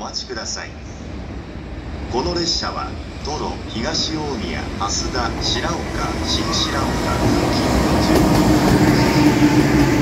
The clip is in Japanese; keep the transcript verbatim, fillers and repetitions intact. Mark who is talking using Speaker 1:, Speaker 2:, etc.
Speaker 1: 待ちください。この列車はトロ、東大宮、蓮田、白岡、新白岡、空気